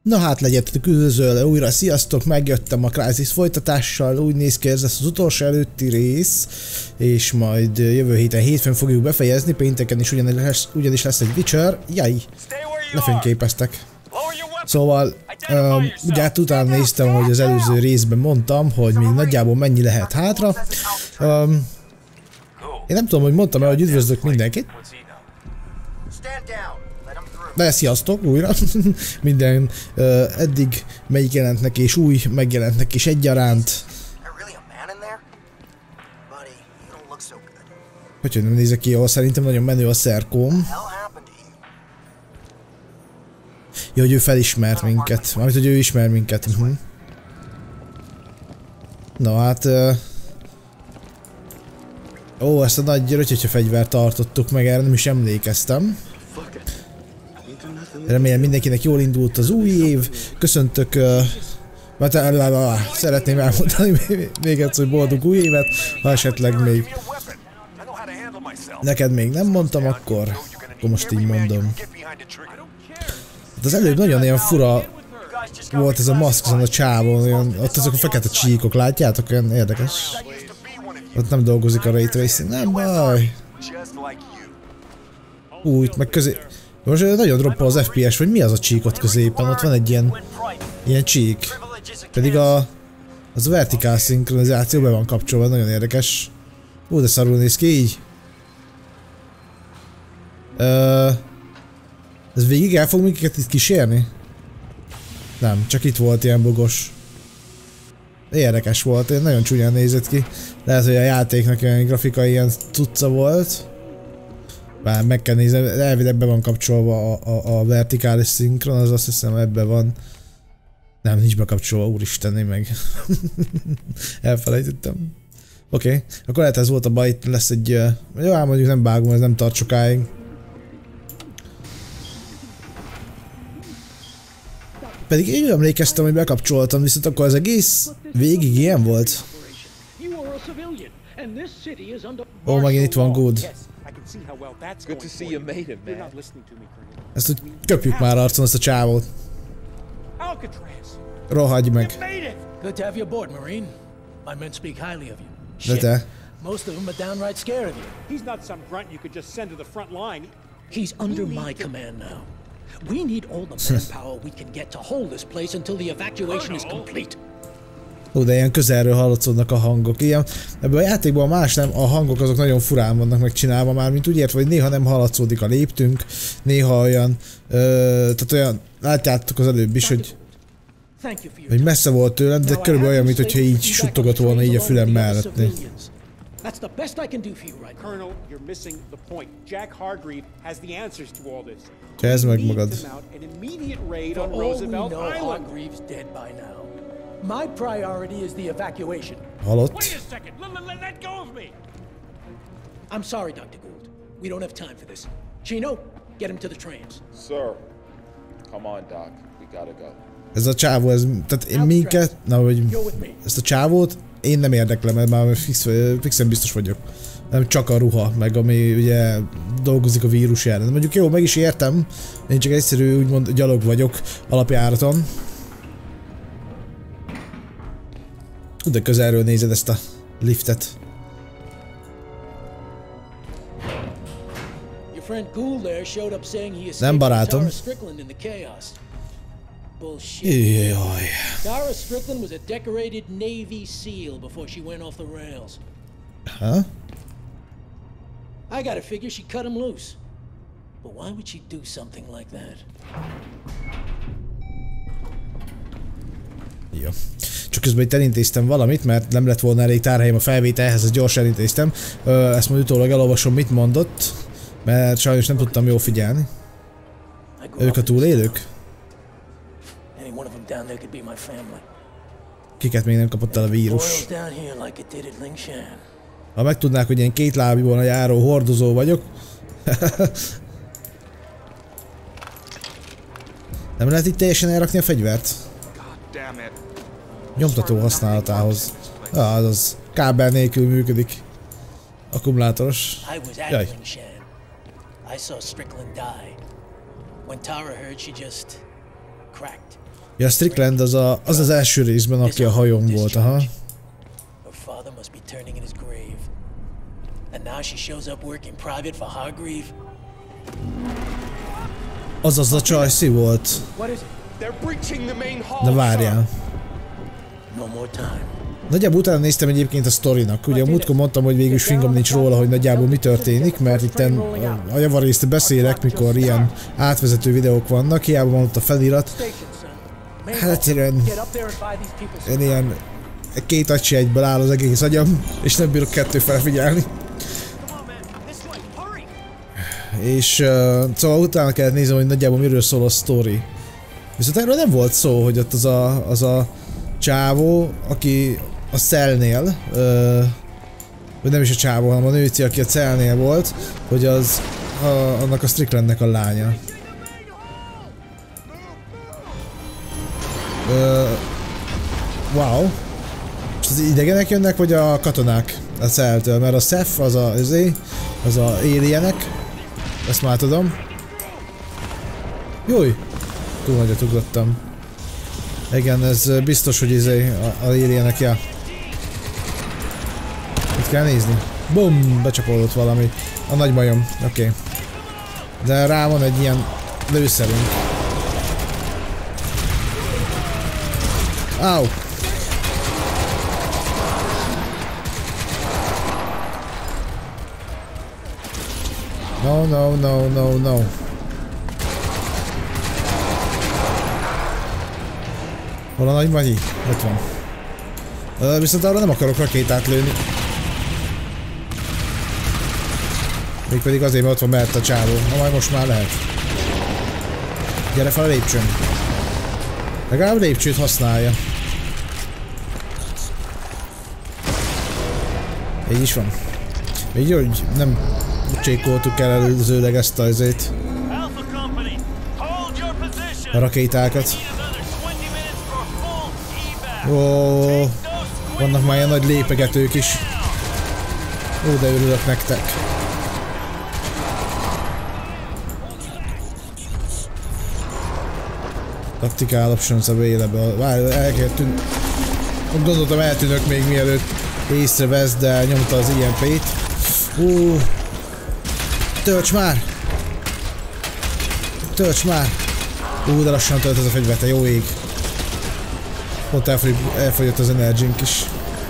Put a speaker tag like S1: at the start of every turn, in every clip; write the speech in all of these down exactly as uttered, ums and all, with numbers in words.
S1: Na hát legyetek üdvözölve újra, sziasztok, megjöttem a Crysis folytatással, úgy néz ki ez lesz az utolsó előtti rész, és majd jövő héten hétfőn fogjuk befejezni, pénteken is ugyanis lesz, ugyanis lesz egy Witcher, jaj, lefényképeztek. Szóval, um, ugye hát utána néztem, hogy az előző részben mondtam, hogy még nagyjából mennyi lehet hátra. Um, én nem tudom, hogy mondtam el, hogy üdvözlök mindenkit. De sziasztok újra! Minden uh, eddig megjelentnek és új megjelentnek is egyaránt. Hogy nem nézek ki jól, szerintem nagyon menő a szerkóm. Ja, hogy ő felismert minket. Mármint, hogy ő ismer minket. Uh -huh. Na hát... Uh... Ó, ezt a nagy rötyötyö fegyvert tartottuk meg, erre nem is emlékeztem. Remélem mindenkinek jól indult az új év. Köszöntök... Uh, mert uh, szeretném elmondani még egyszer, hogy boldog új évet, ha esetleg még... Neked még nem mondtam, akkor... Akkor most így mondom. Hát az előbb nagyon ilyen fura volt ez a maszk azon a csávon, olyan, ott azok a fekete csíkok, látjátok? Olyan érdekes. Ott nem dolgozik a Ray Tracing, nem baj. Úgy, itt meg közé... Most nagyon droppol az ef pé es, vagy mi az a csík ott középen? Ott van egy ilyen... Ilyen csík. Pedig a... Az a vertikál szinkronizáció be van kapcsolva, nagyon érdekes. Ú, de szarul néz ki így. Ö... Ez végig el fog minket itt kísérni? Nem, csak itt volt ilyen bogos. Érdekes volt, nagyon csúnyán nézett ki. Lehet, hogy a játéknak olyan grafikai ilyen cucca volt. Bár meg kell nézni, elvileg be van kapcsolva a, a, a vertikális szinkron, az azt hiszem ebben van. Nem, nincs bekapcsolva, úristen, én meg. Elfelejtettem. Oké, okay. Akkor lehet ez volt a baj, itt lesz egy... Jó, ám mondjuk nem vágom, ez nem tart sokáig. Pedig én emlékeztem, hogy bekapcsoltam, viszont akkor az egész végig ilyen volt. Ó, megint itt van Good. Ezt úgy köpjük már arcon, ezt a csávót. Rohagy meg. De te.
S2: He's under my command now. We need all the manpower we can get to hold this place until the evacuation is complete.
S1: Ó, de ilyen közelről hallatszódnak a hangok. Ilyen, ebben a játékban más nem, a hangok azok nagyon furán vannak megcsinálva már, mint úgy értve, hogy néha nem hallatszódik a léptünk, néha olyan, ö, tehát olyan, látjátok az előbb is, hogy, hogy messze volt tőlem, de körülbelül olyan, mint hogyha így suttogott volna így a fülem mellett.
S2: That's the best I can do for you right now. Colonel, you're missing the point. Jack Hargreave has the answers to all this.
S1: Kezd meg magad.
S2: An immediate raid on Roosevelt Island. Hargreave's dead by now. My priority is the evacuation.
S1: Halott.
S2: Wait a second. Let, let go of me. I'm sorry, Doctor Gould. We don't have time for this. Chino, get him to the trains.
S3: Sir. Come on, Doc. We gotta go.
S1: Ez a csávó, ez, tehát én minket, na, hogy ezt a csávót én nem érdeklem, mert már fix, fixen biztos vagyok. Nem csak a ruha, meg ami ugye dolgozik a vírus ellen. De mondjuk jó, meg is értem, én csak egyszerű úgymond gyalog vagyok alapjáraton. De közelről nézed ezt a liftet. Nem barátom.
S2: Bullshit. Tara Strickland was a decorated Navy SEAL before she went off the rails.
S1: Huh?
S2: I gotta figure she cut him loose. But why would she do something like that?
S1: Jó. Csak közben itt elintéztem valamit, mert nem lett volna elég tárhelyem a felvételhez, ezt gyorsan elintéztem. Ezt majd utólag elolvasom, mit mondott, mert sajnos nem tudtam jól figyelni. Ők a túlélők? Kiket még nem kapott el a vírus. Ha megtudnák, hogy én két lábúon a járó hordozó vagyok. Nem lehet itt teljesen elrakni a fegyvert? Nyomtató használatához. Ah, az az kábel nélkül működik. Akkumulátoros. Jaj.
S2: cracked.
S1: Ja, Strickland az, a, az az első részben, aki a hajón volt, aha.
S2: Her father must be turning in his grave. And now she shows up working private for Hargreave.
S1: Az az a Csajci volt.
S2: What is it?
S4: They're breaching the main hall.
S1: De várjál.
S2: No more time.
S1: Nagyjából utána néztem egyébként a sztorinak. Ugye a múltkor mondtam, hogy végül fingom nincs róla, hogy nagyjából mi történik, mert itt a javarészt beszélek, mikor ilyen átvezető videók vannak, hiába van ott a felirat. Hát egyszerűen én ilyen két acsi egyből áll az egész agyam, és nem bírok kettő felfigyelni. És uh, szóval utána kellett nézni, hogy nagyjából miről szól a sztori. Viszont erről nem volt szó, hogy ott az a, az a csávó, aki a cellnél, uh, vagy nem is a csávó, hanem a nőci, aki a cellnél volt, hogy az a, annak a Stricklandnek a lánya. Uh, wow. És az idegenek jönnek, vagy a katonák a celltől? Mert a Seth az a, az, az a alienek. Ezt már tudom. Júj! Túl nagyot ugrottam. Igen, ez biztos, hogy izé a, a alienek, ja. Itt kell nézni. Bum! Becsapódott valami. A nagy majom. Oké. Okay. De rá van egy ilyen lőszerünk. Áú! No, no, no, no, no. Hol a nagy magyi? Ott van. Uh, viszont arra nem akarok rakétát lőni. Mégpedig azért, mert ott van mellett a csávó. Na majd most már lehet. Gyere fel a lépcsőn. Legalább lépcsőt használja. Így is van. Így jó, hogy nem csékoltuk el előzőleg ezt azért. A rakétákat. Ó, vannak már ilyen nagy lépegetők is. Ó, de örülök nektek. Tactical options available. Várj, el kell tűn... Gondoltam, eltűnök még mielőtt észrevesz, de nyomta az i em pét. Ú, tölts már! Tölts már! Ú, de lassan tölt ez a fegyver, te jó ég. Ott elfogy, elfogyott az energink is.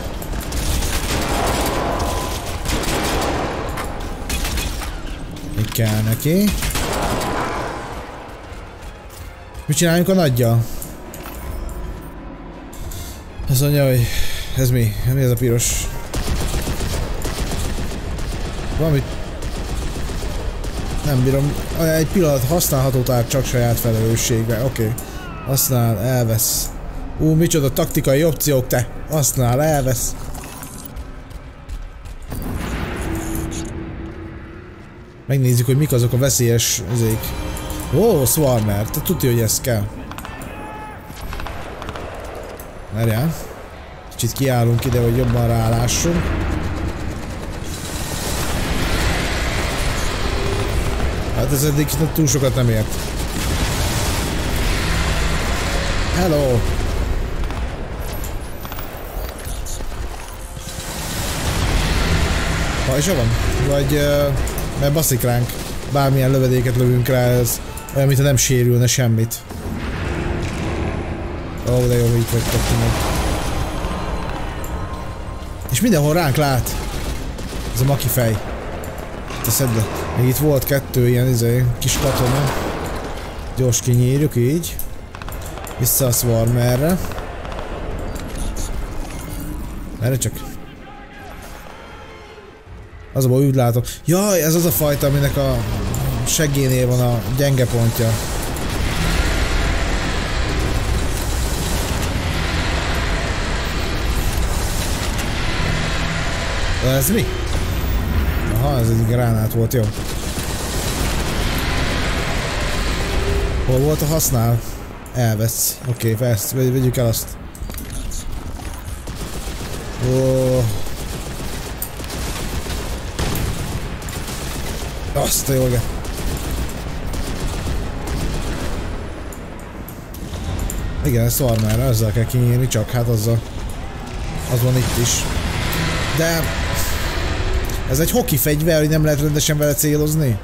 S1: Még kell neki. Mit csináljunk a nagyjal? Az mondja, hogy ez mi? Mi ez a piros? Valamit... Nem bírom. Egy pillanat használható, tehát csak saját felelősségre. Oké. Okay. Használ, elvesz. Ú, micsoda taktikai opciók, te! Használ, elvesz. Megnézzük, hogy mik azok a veszélyes izék. Ó, Swarmer, te tudja, hogy ez kell. Várjál. Kicsit kiállunk ide, hogy jobban rálássunk. Hát ez eddig túl sokat nem ért. Hello! Pajzsa van? Vagy... Uh, mert baszik ránk. Bármilyen lövedéket lövünk rá, ez olyan, mintha nem sérülne semmit. Ó, oh, de jó, hogy itt vagytok meg. És mindenhol ránk lát. Ez a maki fej. Teszed le. Még itt volt kettő ilyen izé, kis katona. Gyors kinyírjuk így. Vissza a Swarmerre. Erre csak. Az a baj, úgy látom. Jaj, ez az a fajta, aminek a seggénél van a gyenge pontja. De ez mi? Aha, ez egy gránát volt, jó. Hol volt a használ? Elvesz. Oké, okay, ezt vegyük el azt. Ó. Azt a jóge. Igen, szar már, azzal kell kinyírni, csak hát azzal. Az van itt is. De... Ez egy hoki fegyver, hogy nem lehet rendesen vele célozni.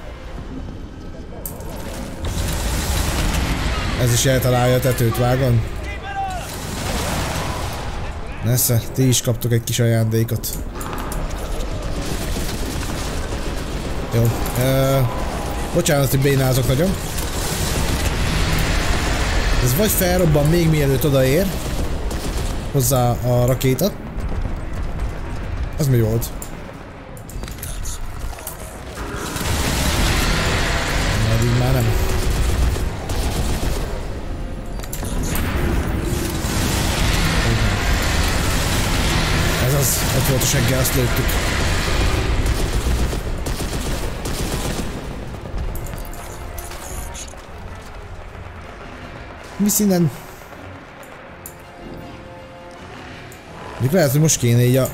S1: Ez is eltalálja a tetőt, vágon. Nesze, ti is kaptok egy kis ajándékot. Jó. Uh, bocsánat, hogy bénázok nagyon. Ez vagy felrobban még mielőtt odaér hozzá a rakéta. Az mi volt? Majd így már nem. Ez az, ott volt a seggel, azt lőttük. Visz innen. Még lehet, hogy most kéne így a...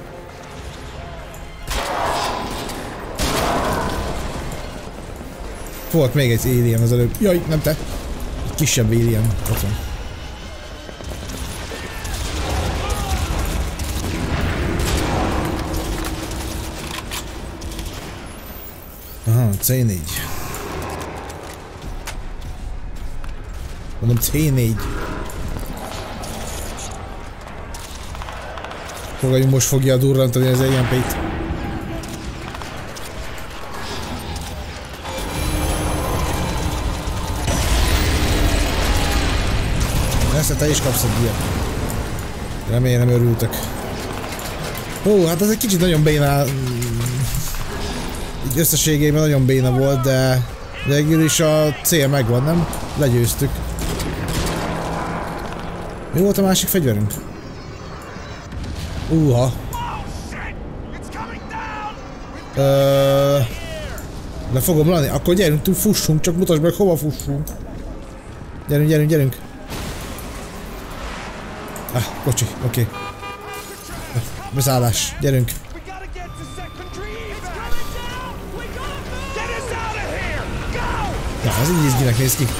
S1: Volt még egy alien az előbb. Jaj, nem te. Egy kisebb alien. Ott van. Aha, cé négy. Mondom, cé négy. Fogadjunk, most fogja durrantani az é em pét. Ezt te is kapsz egy ilyet. Remélem örültek. Ó, hát ez egy kicsit nagyon béna... Így összességében nagyon béna volt, de... Végül is a cél megvan, nem? Legyőztük. Mi volt a másik fegyverünk? Uha. Ö... Le fogom lani? Akkor gyerünk, túl fussunk, csak mutasd meg, hova fussunk. Gyerünk, gyerünk, gyerünk. Ah, kocsi, oké. Okay. Beszállás, gyerünk. Na, az így izginek néz ki.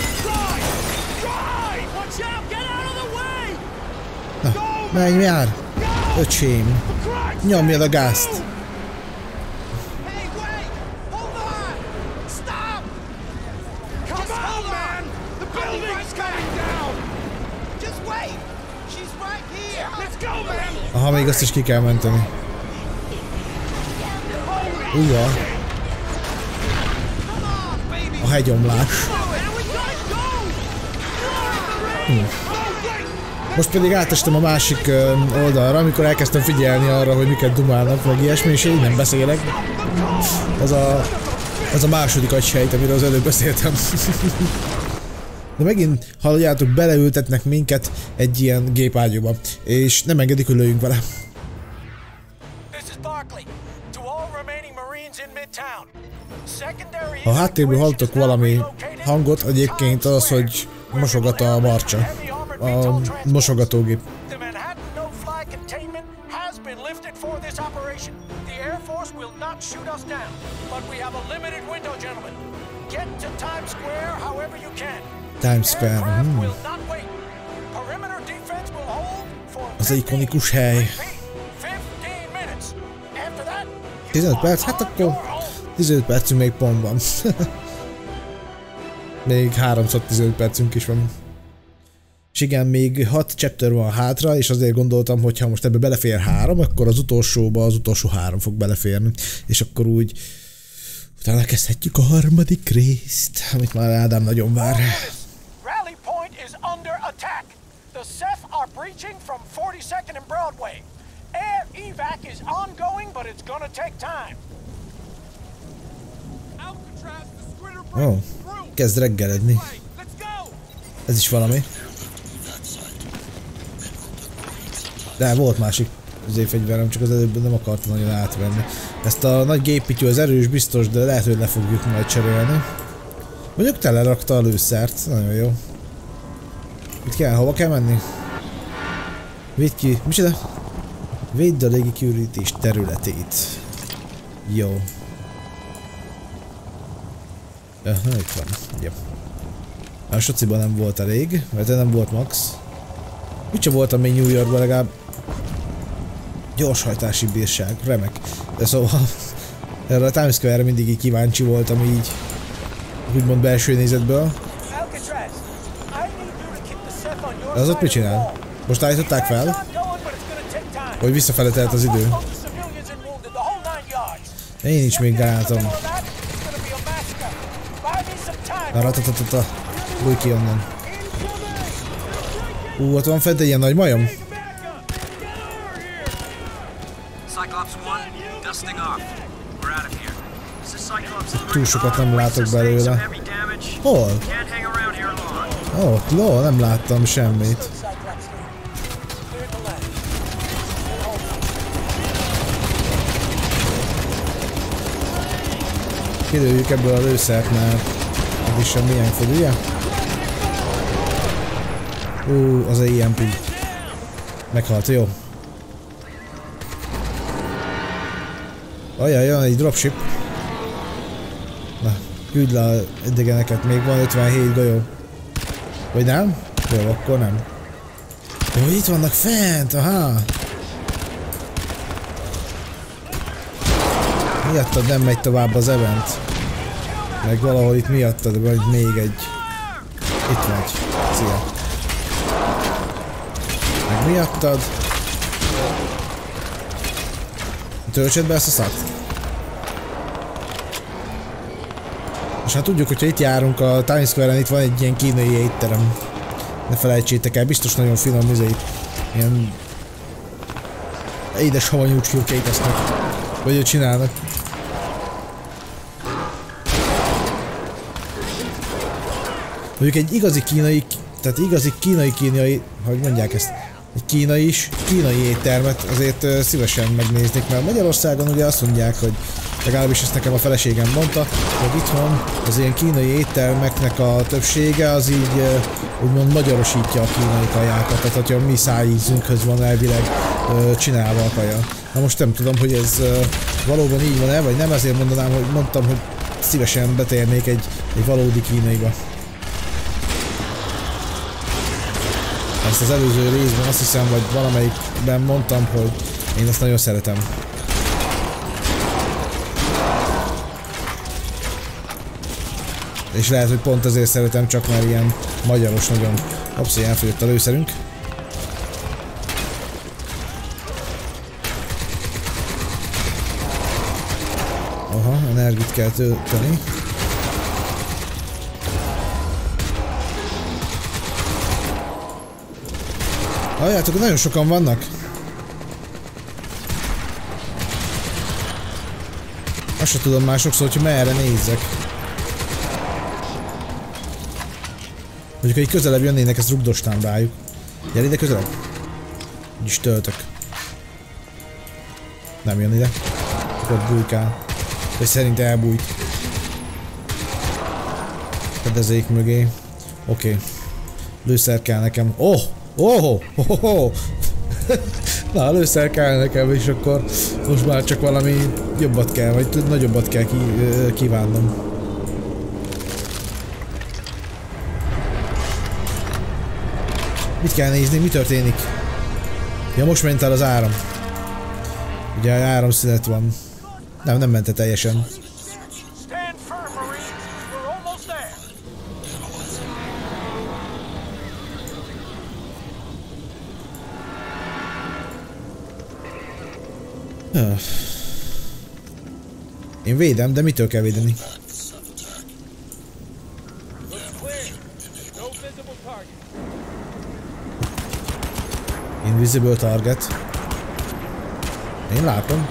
S1: Na, menj jár! Öcsém! Nyomjad a gázt! Aha, még azt is ki kell menteni. Uha! A hegyomlás. Hm. Most pedig átestem a másik oldalra, amikor elkezdtem figyelni arra, hogy miket dumálnak, meg ilyesmi, és én nem beszélek. Az a, az a második agysejt, amiről az előbb beszéltem. De megint, halljátok, beleültetnek minket egy ilyen gépágyúba, és nem engedik, hogy lőjünk vele. Ha a háttérből hallottok valami hangot, egyébként az, hogy mosogat a marcsa. A mosogatógép. Times Square. Hmm. Az egy ikonikus hely. tizenöt perc? Hát akkor tizenöt percünk még pont van. Még háromszor tizenöt percünk is van. És igen, még hat chapter van hátra, és azért gondoltam, hogy ha most ebbe belefér három, akkor az utolsóba az utolsó három fog beleférni. És akkor úgy utána kezdhetjük a harmadik részt, amit már Ádám nagyon vár.
S2: Rally Point is under attack. The S E F are breaching from forty-second and Broadway. Air evac is ongoing, but it's gonna take time.
S1: Ó, oh, kezd reggeledni. Ez is valami. De volt másik fegyverem, csak az előbb nem akartam nagyon átvenni. Ezt a nagy géppityú az erős biztos, de lehet, hogy le fogjuk majd cserélni. Mondjuk telerakta a lőszert, nagyon jó. Mit kell, hova kell menni? Védd ki, micsoda? Védd a légikürítés területét. Jó. Ja, na itt van. Jó. A sociban nem volt elég, mert nem volt max. Úgyse voltam még New Yorkban, legalább gyorshajtási bírság, remek. De szóval erre a Times Square-re mindig így kíváncsi voltam így, úgymond belső nézetből. De az ott mit csinál? Most állították fel? Hogy visszafele telt az idő. Én nincs még gránátom. Ratatatata. Bújj ki onnan. Ú, ott van fent egy ilyen nagy majom. Túl sokat nem látok belőle. Hol? Ó, lol, nem láttam semmit. Kilőjük ebből a lőszert, mert ez is sem milyen fog, ugye? Ú, az a i em pé. Meghalt, jó. Ajaj, jön egy dropship. Na, küld le a idegeneket, még van ötvenhét golyó. Vagy nem? Jó, akkor nem. Jó, itt vannak fent, aha. Miattad nem megy tovább az event. Meg valahol itt miattad, vagy még egy. Itt vagy. Szia. Meg miattad. Töltsed be ezt a szart. És hát tudjuk, hogyha itt járunk a Times Square-en, itt van egy ilyen kínai étterem. Ne felejtsétek el, biztos nagyon finom műzeit. Ilyen édes havanyú csirkét esznek. Vagy őt csinálnak. Mondjuk egy igazi kínai, tehát igazi kínai-kínai, hogy mondják ezt, egy kínai is, kínai éttermet azért uh, szívesen megnéznék, mert Magyarországon ugye azt mondják, hogy legalábbis ezt nekem a feleségem mondta, hogy itthon az ilyen kínai éttermeknek a többsége az így uh, úgymond magyarosítja a kínai kajákat, tehát hogyha mi szájízünkhöz van elvileg uh, csinálva a kaja. Na most nem tudom, hogy ez uh, valóban így van-e, vagy nem, ezért mondanám, hogy mondtam, hogy szívesen betérnék egy, egy valódi kínaiba. Ezt az előző részben azt hiszem, vagy valamelyikben mondtam, hogy én ezt nagyon szeretem. És lehet, hogy pont ezért szeretem, csak már ilyen magyaros nagyon. Hoppsz, elfogyott a lőszerünk. Aha, energit kell tölteni. Halljátok, nagyon sokan vannak. Azt sem tudom már sokszor, hogy merre nézzek. Mondjuk, ha így közelebb jönnének, ezt rugdostám rájuk. Gyere ide közelebb. Úgyis töltök. Nem jön ide. Ott bújkál. Vagy szerint elbújt. Fedezék mögé. Oké. Okay. Lőszer kell nekem. Oh! Oh, oh, oh, oh. Na, lőszer kell nekem, és akkor most már csak valami jobbat kell, vagy nagyobbat kell ki, kívánnom. Mit kell nézni? Mi történik? Ja, most ment el az áram. Ugye áramszünet van. Nem, nem ment el teljesen. Én védem, de mitől kell védeni? Invisible target. Én látom.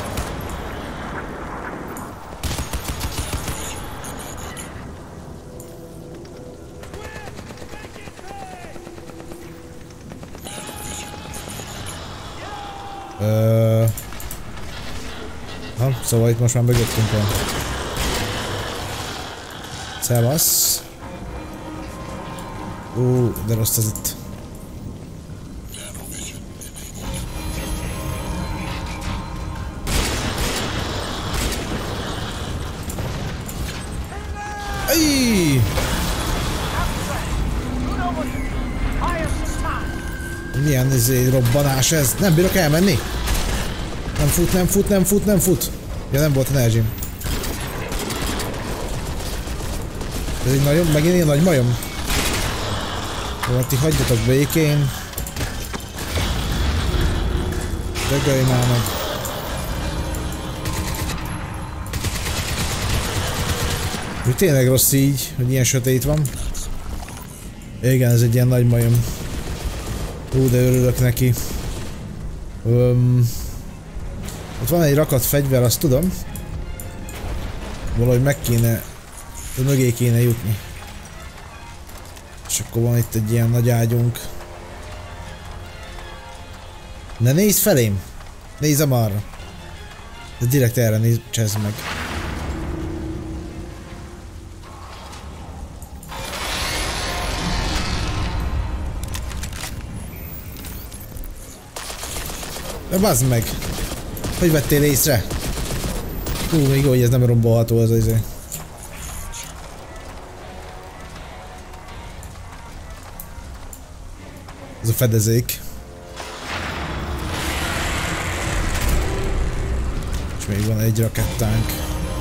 S1: Ö... Ha, szóval itt most már mögöttünk van. Szevasz. Ú, de rossz az itt. Milyen izé robbanás ez? Nem bírok elmenni? Nem fut, nem fut, nem fut, nem fut. Ja, nem volt energy-m. Ez egy nagyon, megint ilyen nagy majom. Jó, ti hagyjatok békén. Dögölj már meg. Úgy tényleg rossz így, hogy ilyen sötét van. Igen, ez egy ilyen nagy majom. Ú, de örülök neki. Öm, ott van egy rakat fegyver, azt tudom. Valahogy meg kéne, mögé kéne jutni. És akkor van itt egy ilyen nagy ágyunk. Ne nézz felém! Nézzem arra! De direkt erre nézz, csezd meg. De bazd meg! Hogy vettél észre? Hú, még jó, hogy ez nem rombolható az izé. Ez a fedezék. És még van egy rakettánk.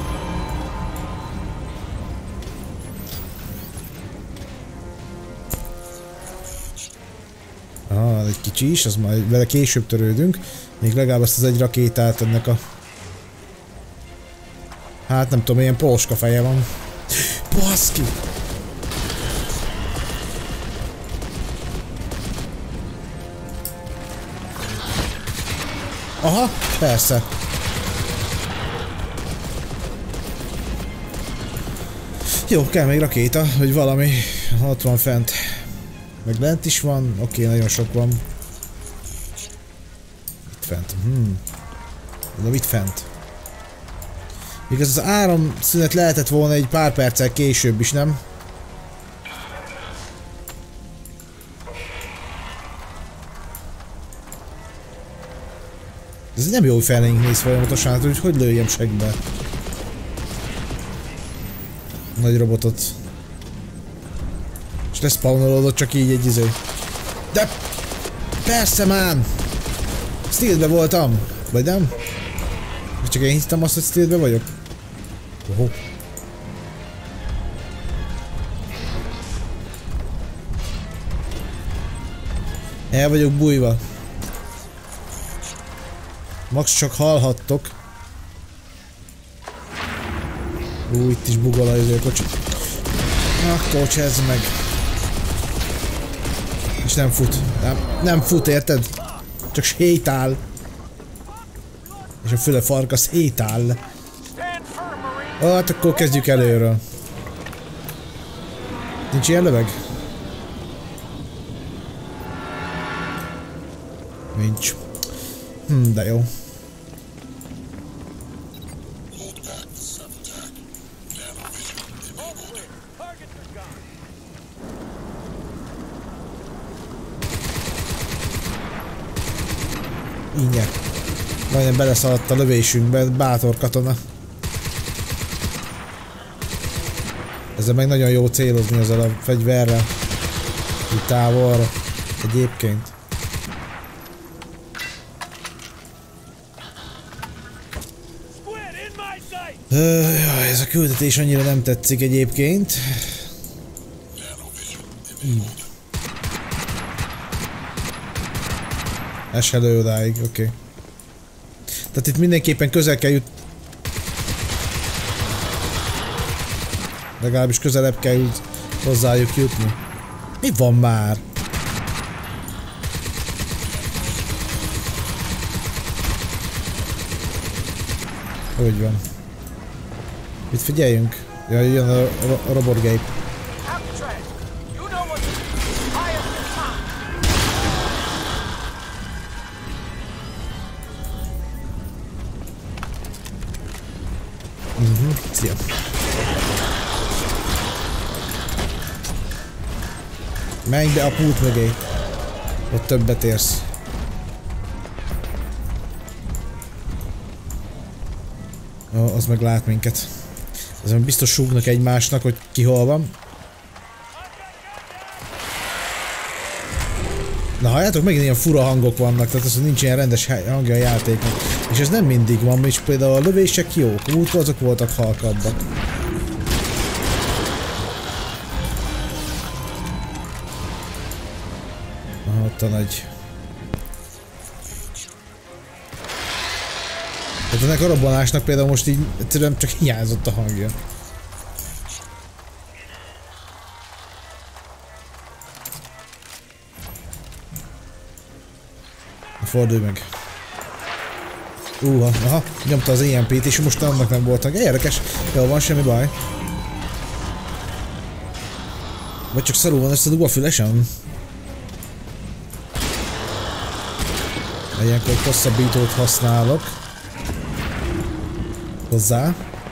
S1: Ah, egy kicsi is, az majd vele később törődünk. Még legalább azt az egy rakétát ennek a... Hát nem tudom, ilyen polska feje van. Baszki! Aha, persze. Jó, kell még rakéta, vagy valami. Ott van fent. Meg lent is van. Oké, nagyon sok van. Itt fent. Hmm. Mondom, itt fent. Igaz, az áramszünet lehetett volna egy pár perccel később is, nem? Ez nem jó, hogy felénk néz folyamatosan, hát hogy hogy lőjem segbe. Nagy robotot. És leszpawnolódott csak így egy izé. De... Persze már! Steelbe voltam! Vagy nem? Csak én hittem azt, hogy steelbe vagyok. Oho. El vagyok bújva. Max csak hallhattok. Ú, itt is bugol a izé kocsi. Akkor csezd meg. És nem fut. Nem, nem fut, érted? Csak sétál. És a füle farka szétál. Hát akkor kezdjük előről. Nincs ilyen löveg? Nincs. Hm, de jó. Ínyek. Majdnem beleszaladt a lövésünkbe, bátor katona. Ezzel meg nagyon jó célozni ezzel a fegyverrel. Így távolra. Egyébként. Jaj, ez a küldetés annyira nem tetszik egyébként. Hmm. Ez se lő odáig, oké. Okay. Tehát itt mindenképpen közel kell jut... Legalábbis közelebb kell jut... hozzájuk jutni. Mi van már? Hogy van? Itt figyeljünk. Ja, jön a, a, a robotgép. Mhm, szia. Menj be a pult mögé. Ott többet érsz. Oh, az meg lát minket. Ezen biztos súgnak egymásnak, hogy ki hol van. Na halljátok, megint ilyen fura hangok vannak, tehát az, hogy nincs ilyen rendes hangja a játéknak. És ez nem mindig van, és például a lövések jók, múltkor azok voltak halkabbak. Aha, ott a nagy... Tehát ennek a robbanásnak például most így egyszerűen csak hiányzott a hangja. Fordulj meg. Úha, aha, nyomta az i em pét és most annak nem voltak. Érdekes, jól van, semmi baj. Vagy csak szarul van összedugva a fülesem? Ilyenkor egy hosszabbítót használok. Hozzá.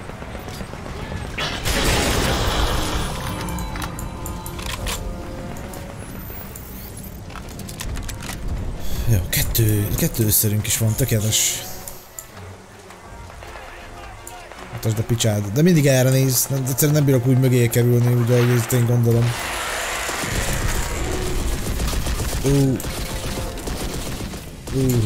S1: Jó, kettő, kettő összerünk is van, tökéletes. Mutasd a picsád, de mindig erre néz, egyszerűen nem bírok úgy mögé kerülni, ugye, ahogy ezt én gondolom. Ú. Ú.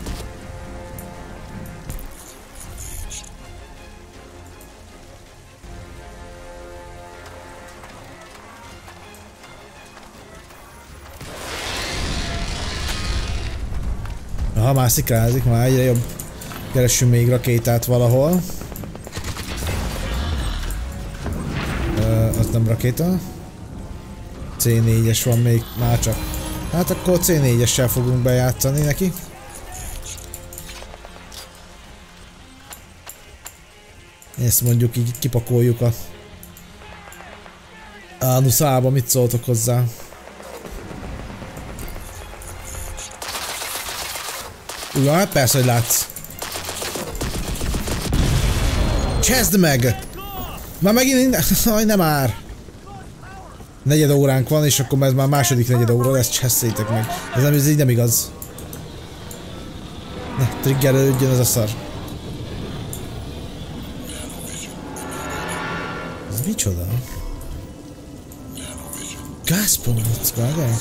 S1: Aha, már szikrázik, már egyre jobb. Keressünk még rakétát valahol. Ö, az nem rakéta. cé négyes van még, már csak. Hát akkor cé négyessel fogunk bejátszani neki. Ezt mondjuk így kipakoljuk a ánuszába, mit szóltok hozzá? Ugyan, hát persze, hogy látsz. Cseszd meg! Már megint... Aj, nem már! Negyed óránk van, és akkor ez már második negyed óra lesz, csesszétek meg. Ez nem, ez így nem igaz. Ne, triggerelődjön ez a szar. Ez micsoda? Gázpolc, vágják?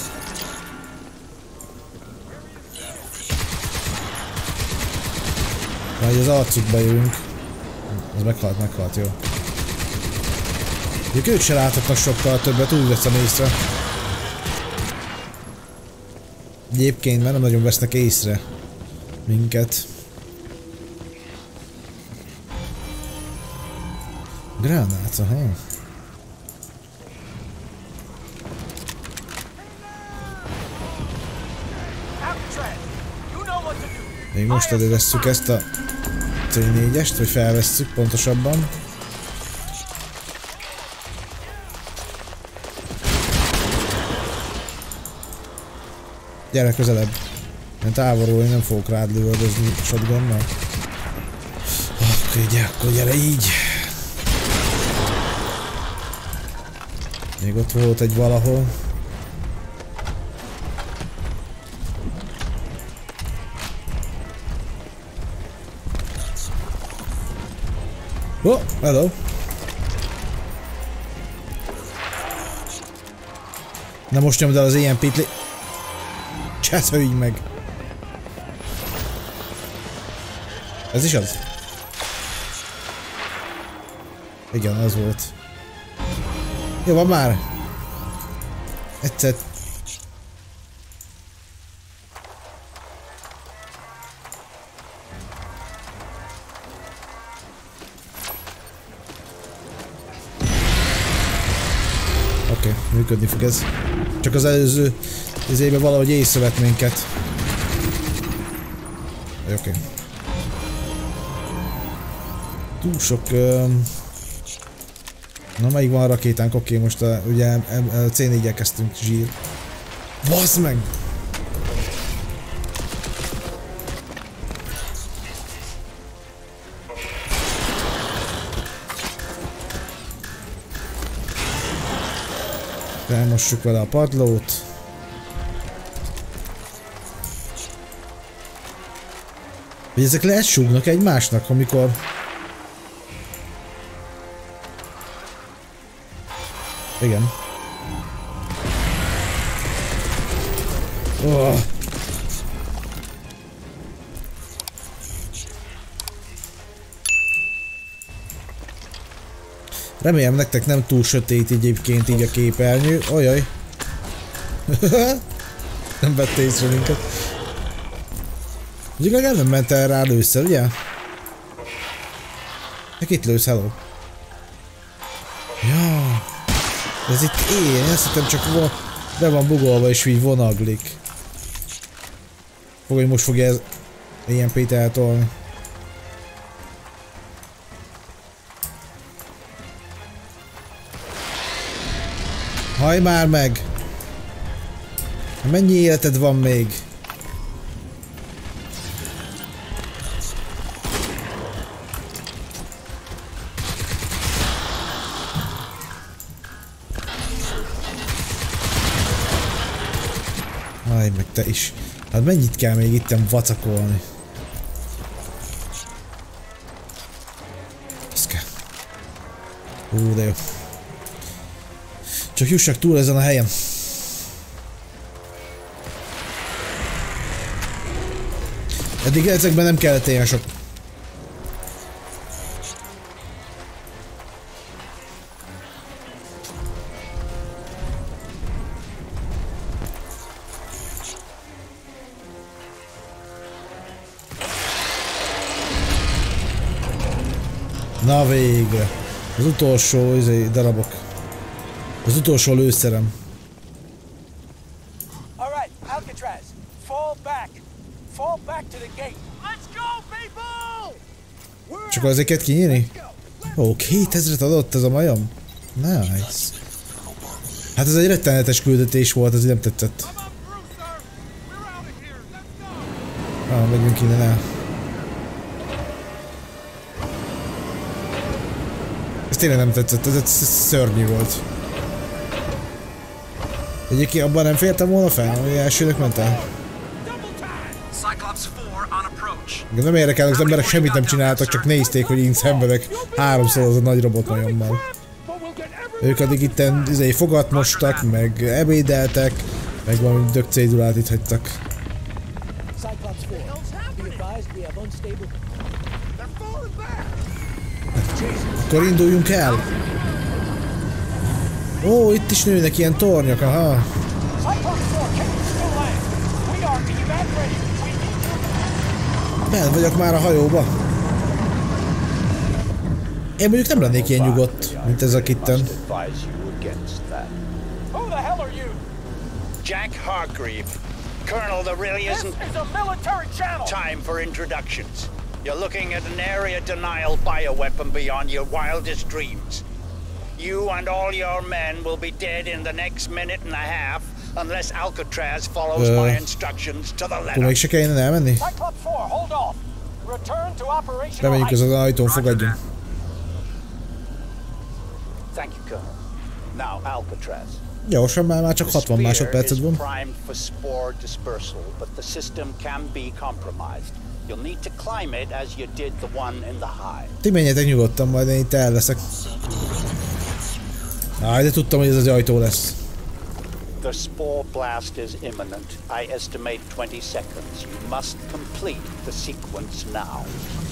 S1: Vagy az arcukba jövünk. Az meghalt, meghalt, jó. Ők ők se láthatnak sokkal többet, úgy veszem észre. Egyébként mert nem nagyon vesznek észre minket. Gránát, aha. Még most elővesszük ezt a cé négyest, vagy felvesszük pontosabban. Gyere közelebb. Én távolról én nem fogok rád lövöldözni shotgunnal. Oké, gyere, akkor gyere így. Még ott volt egy valahol. Oh, hello. Na most nyomd el az i em pét lé... Cseszölj meg! Ez is az? Igen, az volt. Jó, van már! Egyszer... Oké, okay, működni fog ez. Csak az előző izébe valahogy észrevett minket. Oké. Okay. Túl sok... Um... Na, melyik van a rakétánk? Oké, okay, most a, ugye a cé négyel kezdtünk, zsír. Baszd meg! Felmossuk vele a padlót. Hogy ezek lesúgnak egymásnak, amikor... Igen. Oh. Remélem nektek nem túl sötét egyébként így a képernyő. Ajaj. Nem vett észre minket. Ugye legalább nem ment el rá először, ugye? Itt lősz, hello. Ja. Ez itt én, azt hittem csak be van bugolva és így vonaglik. Fog, hogy most fogja ez ilyen pét eltolni. Hajj már meg! Mennyi életed van még? Hajj meg te is. Hát mennyit kell még itten vacakolni? Ez kell. Hú, de jó. Csak jussak túl ezen a helyen. Eddig ezekben nem kellett ilyen sok. Na végre. Az utolsó izé, darabok. Az utolsó lőszerem.
S2: Alright, Alcatraz, fall back. Fall back to the gate. Let's go, people!
S1: Csak ezeket kinyírni? Ó, kétezret adott ez a majom? Nice. Hát ez egy rettenetes küldetés volt, ez nem tetszett. Ah, megyünk innen el. Ez tényleg nem tetszett, ez, ez szörnyű volt. Egyébként abban nem fértem volna fel, hogy elsőnek ment el. Igen, nem érdekel, az emberek semmit nem csináltak, csak nézték, hogy én szenvedek háromszor az a nagy robot majommal. Ők addig itten izé, fogat mostak, meg ebédeltek, meg valami dög cédulát itt hagytak. Akkor induljunk el! Ó, itt is nőnek ilyen tornyok, aha. Benn vagyok már a hajóba. Én mondjuk nem lennék ilyen nyugodt, mint ez a kitten.
S5: Jack Hargreave. Colonel, there really isn't time for introductions. You're looking at an area denial bioweapon beyond your wildest dreams. You and all your men will be dead in the next minute and a half unless Alcatraz follows uh, my instructions to the letter.
S1: Akkor még se kell innen elmenni? Reményük az az ajtón fogadjon.
S5: Thank you, Colonel. Now, Alcatraz.
S1: Gyorsan, már, már csak hatvan másodpercet van. Ti menjetek nyugodtan, majd én itt el leszek. Áj, de tudtam, hogy ez az ajtó lesz.
S5: The spore blast is imminent. I estimate twenty seconds. You must complete the sequence now.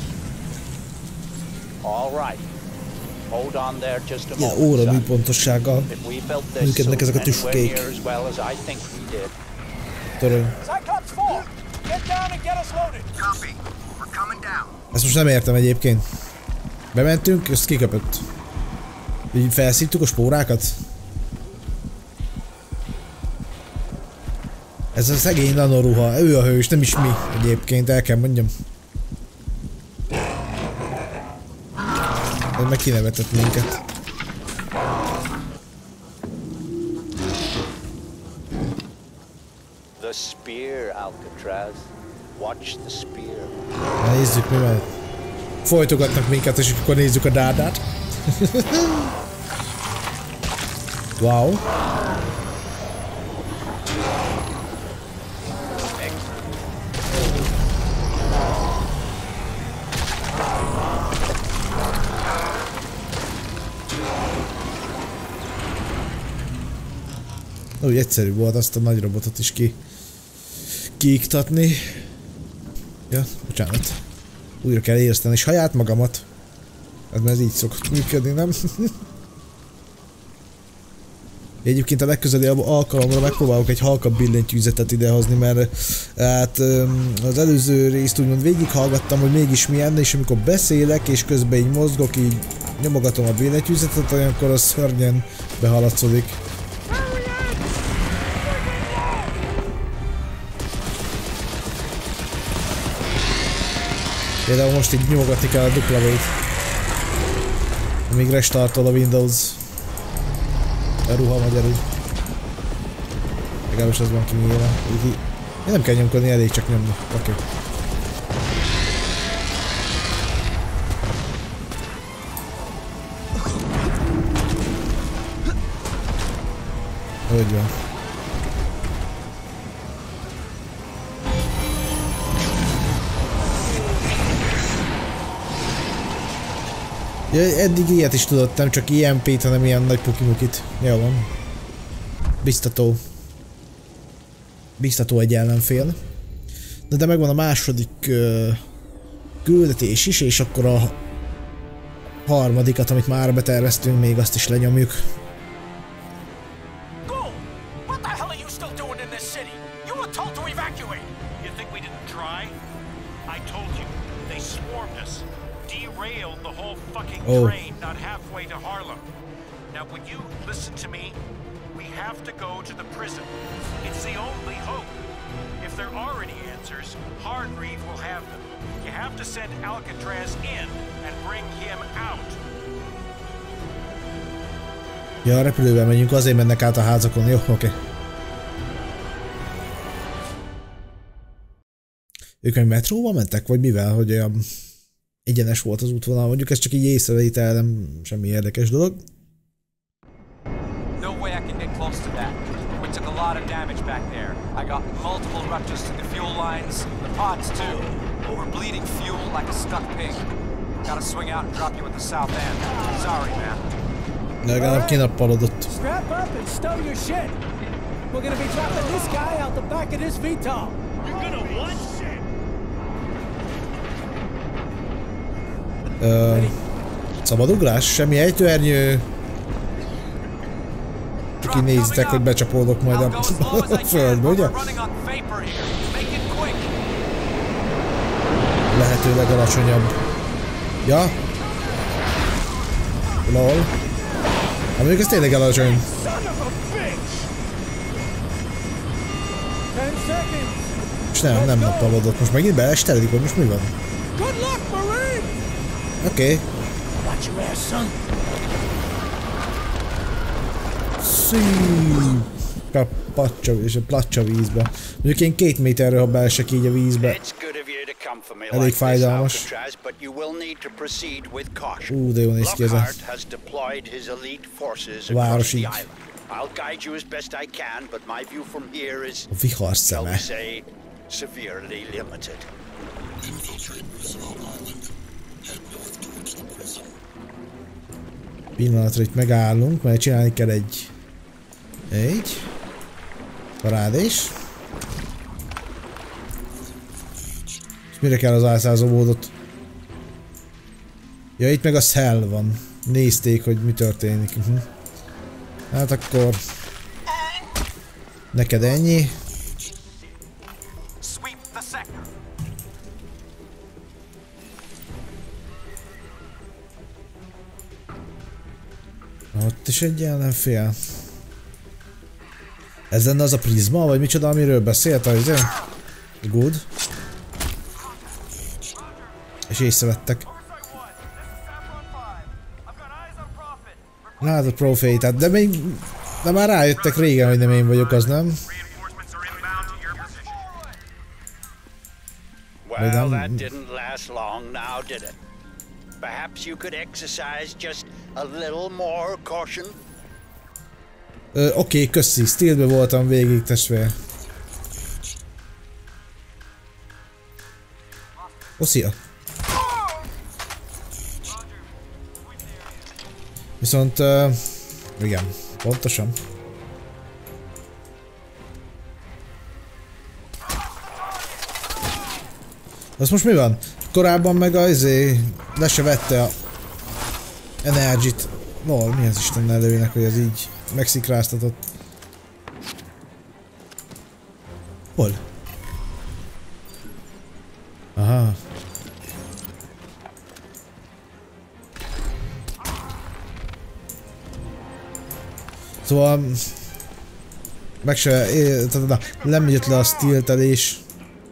S5: All right. Hold on there just a moment.
S1: Ja, óra műpontossággal működnek ezek a tüskék. Töröny. Ezt most nem értem egyébként. Bementünk, ezt kiköpött. Így felszívtuk a spórákat. Ez a szegény nanoruha, ő a hős, nem is mi egyébként, el kell mondjam. Ez meg kinevetett minket.
S5: The spear, Alcatraz. Watch the spear.
S1: Na, nézzük mi van. Folytogatnak minket, és akkor nézzük a dárdát. Wow. Úgy egyszerű volt azt a nagy robotot is ki kiiktatni. Ja, bocsánat. Újra kell érteni saját magamat. Hát mert ez így szokott működni, nem? Egyébként a legközelebbi alkalomra megpróbálok egy halkabb billentyűzetet idehozni, mert hát az előző részt úgymond végighallgattam, hogy mégis milyen, és amikor beszélek és közben így mozgok, így nyomogatom a billentyűzetet, olyankor az szörnyen behaladszodik. Például most így nyomogatni kell a dupla V-t, amíg restartol a Windows. A ruha magyarul. Legalábbis az van kinyílva. Így nem kell nyomkodni, elég csak nyomni. Oké. Okay. Hogy van. Ja, eddig ilyet is tudott, nem csak i em pét, hanem ilyen nagy pukimukit. Jó van. Biztató. Biztató egy ellenfél. De, de megvan a második uh, küldetés is, és akkor a harmadikat, amit már beterveztünk, még azt is lenyomjuk.
S6: Oh. Train not halfway to Harlem. Now, would you listen to me? We have to go to the prison. It's the only hope. If there are any answers, Hargreave will have them. You have to send Alcatraz in and bring him out.
S1: Ja, a repülővel megyünk, azért mennek át a házakon. Jó, oké. Okay. Ők egy metróval mentek, vagy mivel, hogy olyan egyenes volt az útvonal, mondjuk ez csak így észrevétel, nem semmi érdekes dolog.
S7: No way I can get close to that. We took a lot of damage back there. I got multiple ruptures to the fuel lines, the pods too. We're bleeding fuel like a stuck pig. Gotta swing out and drop you at the south end. Sorry, man.
S1: Legalább kinappalodott.
S2: Strap up and stow your shit. We're gonna be dropping this guy out the back of this V TOL. You're gonna what?
S1: Uh, szabadugrás? Semmi ejtőernyő? Csak így nézitek, hogy becsapódok majd a földbe, ugye? Lehetőleg alacsonyabb. Ja? Lol. Hát mondjuk ez tényleg alacsony. És nem, nem nappalodott. Most megint beesteredik, hogy most mi van? Oké. Okay. Szűűűű. Kapacsa, és a placsa vízbe. Mondjuk én két méterről, ha beesek így a vízbe. Elég fájdalmas. Ú, de jól néz ki ez a város így. A vihar szeme. Pillanatra itt megállunk, mert csinálni kell egy... Egy... Parádés. És mire kell az álszázó módot? Ja, itt meg a cell van. Nézték, hogy mi történik. Uh-huh. Hát akkor... Neked ennyi. Ott is egy ellenfél. Ez lenne az a prizma, vagy micsoda, amiről beszélt a izé? Good. És észrevettek. Hát a Prophet, de még... De már rájöttek régen, hogy nem én vagyok, az nem?
S5: Well, that didn't last long now, did it? Perhaps you could exercise just a little more caution.
S1: Oké, okay, köszi. Steelbe voltam végig, testvér. Ó, szia. Viszont... Uh, igen, pontosan. Az most mi van? Korábban meg a izé le se vette a Energy-t. Lol, mi az Isten előnek, hogy ez így megszikráztatott. Hol? Aha. Szóval... Meg se... Nem jött le a stiltelés.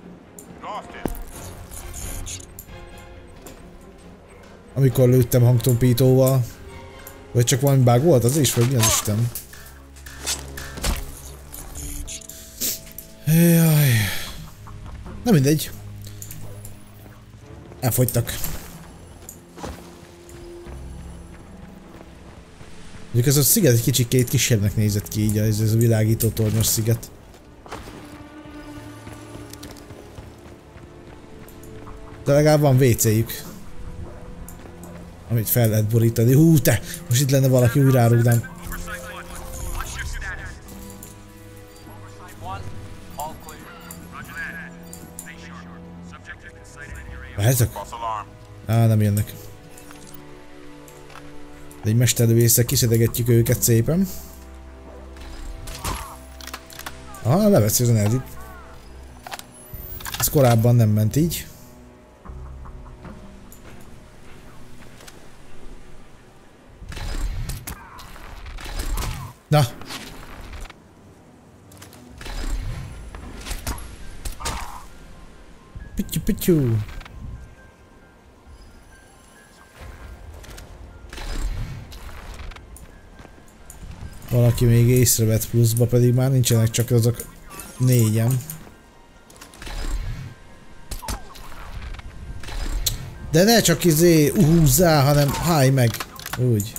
S1: Amikor lőttem hangtompítóval. Vagy csak valami bug volt az is, vagy mi az Isten? Jaj. Na mindegy. Elfogytak. Mondjuk ez a sziget egy kicsikét kisebbnek nézett ki így, ez, ez a világító tornyos sziget. De legalább van vécéjük. Amit fel lehet borítani. Hú, te! Most itt lenne valaki, újra rúgnám. Várjátok? Á, nem jönnek. De egy mesterlövésszel kiszedegetjük őket szépen. Aha, leveszi az energit. Ez korábban nem ment így. Na! Pityu pityu! Valaki még észrevett pluszba, pedig már nincsenek csak azok négyen. De ne csak izé uhúzzál, hanem háj meg! Úgy.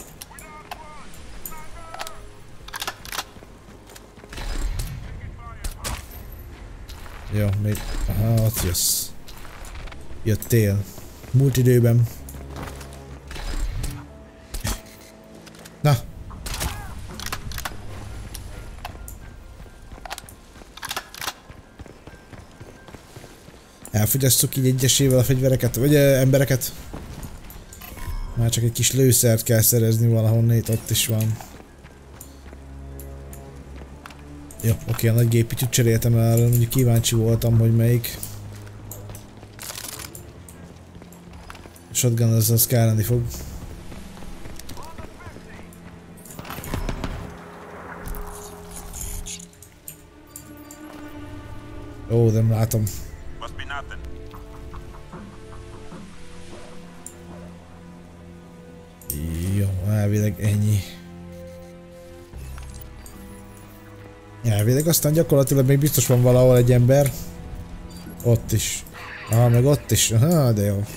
S1: Jó, még... Aha, ott jössz. Jöttél. Múlt időben. Na! Elfogyasztok így egyesével a fegyvereket, vagy ö, embereket. Már csak egy kis lőszert kell szerezni valahonnét, ott is van. Jó, oké, a nagy gépítőt cseréltem el, mondjuk kíváncsi voltam, hogy melyik. A shotgun az, az kelleni fog. Ó, nem látom. Jó, elvileg ennyi. Elvileg aztán gyakorlatilag még biztos van valahol egy ember. Ott is. Aha, meg ott is. Aha, de jó.